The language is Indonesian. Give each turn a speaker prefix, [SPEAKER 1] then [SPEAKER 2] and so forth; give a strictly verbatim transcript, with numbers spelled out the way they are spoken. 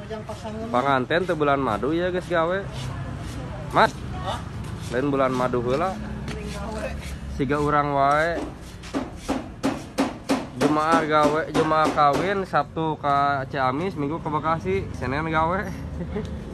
[SPEAKER 1] Panganten tuh bulan madu ya guys gawe. Mas. Lain bulan madu heula. Siga urang wae. Jemaah gawe, jemaah kawin Sabtu ka Ciamis, Minggu ke Bekasi, Senin gawe.